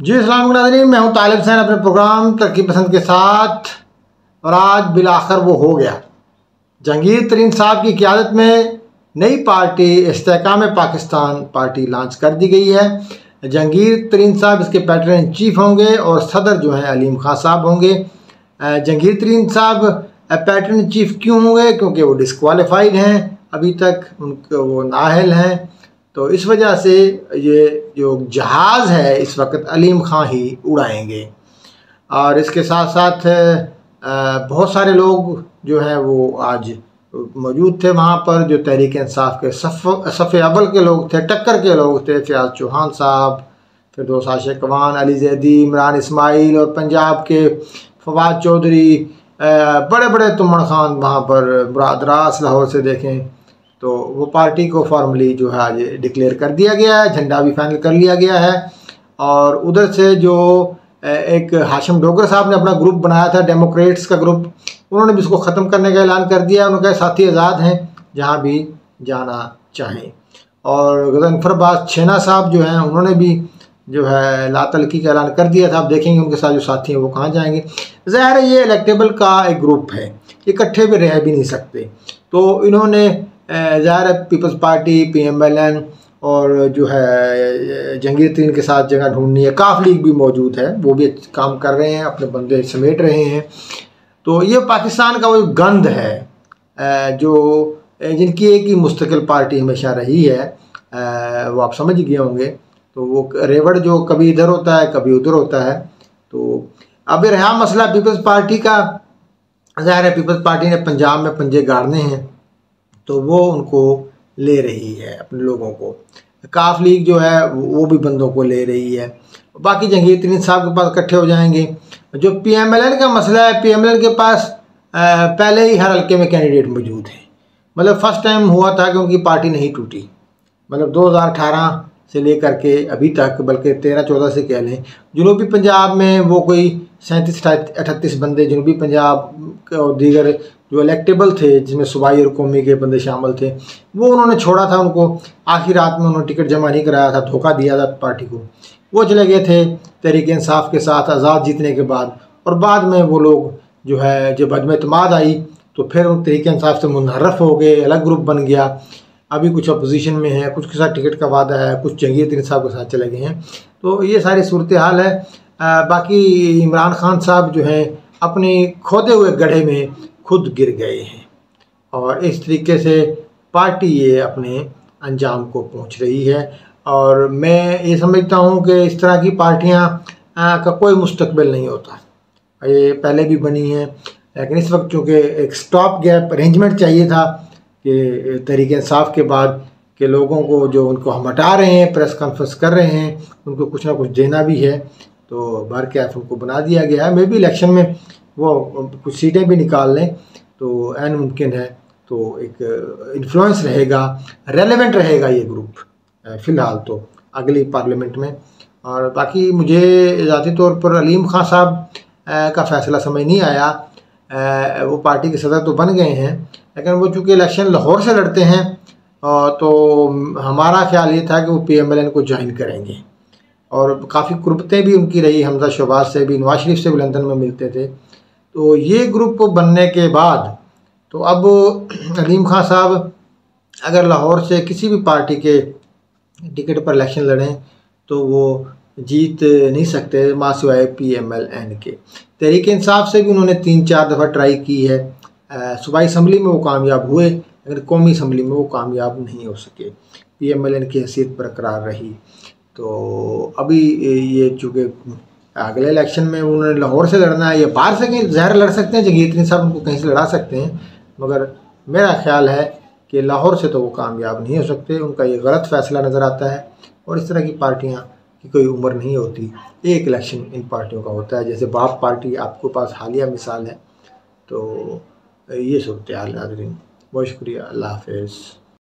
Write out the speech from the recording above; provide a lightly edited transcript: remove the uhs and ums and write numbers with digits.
जी अस्सलाम वालेकुम, मैं हूं तालिब हुसैन अपने प्रोग्राम तरक्की पसंद के साथ। और आज बिलाखिर वो हो गया। जहांगीर तरीन साहब की क़यादत में नई party Istehkam Pakistan party launch कर दी गई है। जहांगीर तरीन साहब इसके पैटर्न इन चीफ होंगे और सदर जो हैं अलीम खान साहब होंगे। जहांगीर तरीन साहब पैटर्न इन चीफ क्यों होंगे? क्योंकि वो डिस्क्वालीफाइड हैं, अभी तक उनको वो नाअहल हैं। तो इस वजह से ये जो जहाज़ है इस वक्त अलीम खां ही उड़ाएंगे। और इसके साथ साथ बहुत सारे लोग जो हैं वो आज मौजूद थे वहाँ पर, जो तहरीक इंसाफ के सफ़े अव्वल के लोग थे, टक्कर के लोग थे। फ़याज़ चौहान साहब, फिरदौस आशिक़ अवान, अली ज़ैदी, इमरान इस्माइल और पंजाब के फवाद चौधरी, बड़े बड़े तुमन खान वहाँ पर बरादरास लाहौर से देखें तो वो पार्टी को फॉर्मली जो है आज डिक्लेयर कर दिया गया है, झंडा भी फाइनल कर लिया गया है। और उधर से जो एक हाशिम डोगर साहब ने अपना ग्रुप बनाया था, डेमोक्रेट्स का ग्रुप, उन्होंने भी इसको ख़त्म करने का ऐलान कर दिया। उनके साथी आज़ाद हैं, जहां भी जाना चाहें। और गज़नफ़र छेना साहब जो हैं उन्होंने भी जो है लातलकी का ऐलान कर दिया था। अब देखेंगे उनके साथ जो साथी हैं वो कहाँ जाएंगे। ज़ाहिर है ये इलेक्टेबल का एक ग्रुप है, इकट्ठे भी रह भी नहीं सकते। तो इन्होंने ज़ाहिर है पीपल्स पार्टी, PMLN और जो है जहांगीर तरीन के साथ जगह ढूंढनी है। काफ लीग भी मौजूद है, वो भी काम कर रहे हैं, अपने बंदे समेट रहे हैं। तो ये पाकिस्तान का वो गंद है जो जिनकी एक ही मुस्तकिल पार्टी हमेशा रही है, वो आप समझ गए होंगे। तो वो रेवड़ जो कभी इधर होता है कभी उधर होता है। तो अब रहा मसला पीपल्स पार्टी का। ज़ाहिर है पीपल्स पार्टी ने पंजाब में पंजे गाड़ने हैं, तो वो उनको ले रही है अपने लोगों को। काफ लीग जो है वो भी बंदों को ले रही है। बाकी जहांगीर तरीन साहब के पास इकट्ठे हो जाएंगे। जो PMLN का मसला है, PMLN के पास पहले ही हर हल्के में कैंडिडेट मौजूद है। मतलब फर्स्ट टाइम हुआ था कि उनकी पार्टी नहीं टूटी। मतलब 2018 से लेकर के अभी तक, बल्कि 13-14 से कह लें। जनूबी पंजाब में वो कोई 37-38 बंदे जनूबी पंजाब और दीगर जो इलेक्टेबल थे, जिसमें सूबाई और कौमी के बंदे शामिल थे, वो उन्होंने छोड़ा था। उनको आखिर रात में उन्होंने टिकट जमा नहीं कराया था, धोखा दिया था पार्टी को। वो चले गए थे तहरीक इंसाफ के साथ आज़ाद जीतने के बाद। और बाद में वो लोग जो है जब अदम एतमाद आई तो फिर उन तहरीक इंसाफ से मुनहरफ हो गए, अलग ग्रुप बन गया। अभी कुछ अपोजिशन में है, कुछ के साथ टिकट का वादा है, कुछ जहांगीर तरीन साहब के साथ चले गए हैं। तो ये सारी सूरत हाल है। बाकी इमरान खान साहब जो हैं अपने खोदे हुए गड्ढे में खुद गिर गए हैं और इस तरीके से पार्टी ये अपने अंजाम को पहुंच रही है। और मैं ये समझता हूं कि इस तरह की पार्टियां का कोई मुस्तकबिल नहीं होता। ये पहले भी बनी हैं, लेकिन इस वक्त चूँकि एक स्टॉप गैप अरेंजमेंट चाहिए था कि तहरीक इंसाफ के बाद के लोगों को जो उनको हम हटा रहे हैं, प्रेस कॉन्फ्रेंस कर रहे हैं, उनको कुछ ना कुछ देना भी है। तो भर के उनको बना दिया गया है। मे भी इलेक्शन में वो कुछ सीटें भी निकाल लें तो ऐन मुमकिन है। तो एक इन्फ्लुएंस रहेगा, रेलेवेंट रहेगा ये ग्रुप फ़िलहाल तो अगली पार्लियामेंट में। और बाकी मुझे ज़ाती तौर पर अलीम खां साहब का फ़ैसला समझ नहीं आया। वो पार्टी के सदर तो बन गए हैं, लेकिन वो चूँकि इलेक्शन लाहौर से लड़ते हैं तो हमारा ख्याल ये था कि वो PMLN को ज्वाइन करेंगे। और काफ़ी कुर्बतें भी उनकी रही, हमजा शहबाज से भी, नवाज शरीफ से भी लंदन में मिलते थे। तो ये ग्रुप बनने के बाद तो अब अलीम खां साहब अगर लाहौर से किसी भी पार्टी के टिकट पर इलेक्शन लड़ें तो वो जीत नहीं सकते मां सिवाय PMLN के। तहरीक इंसाफ से भी उन्होंने 3-4 दफ़ा ट्राई की है। सूबाई असम्बली में वो कामयाब हुए, लेकिन कौमी असम्बली में वो कामयाब नहीं हो सके। PMLN की हैसियत बरकरार रही। तो अभी ये चूँकि अगले इलेक्शन में उन्होंने लाहौर से लड़ना है या बाहर से कहीं ज़ाहिर लड़ सकते हैं, जहांगीर तरीन साहब उनको कहीं से लड़ा सकते हैं, मगर मेरा ख्याल है कि लाहौर से तो वो कामयाब नहीं हो सकते। उनका ये गलत फ़ैसला नज़र आता है। और इस तरह की पार्टियां की कोई उम्र नहीं होती, एक इलेक्शन इन पार्टियों का होता है। जैसे बाप पार्टी आपके पास हालिया मिसाल है। तो ये सूरत हाल है नाज़रीन। बहुत शुक्रिया, अल्लाह हाफ़िज़।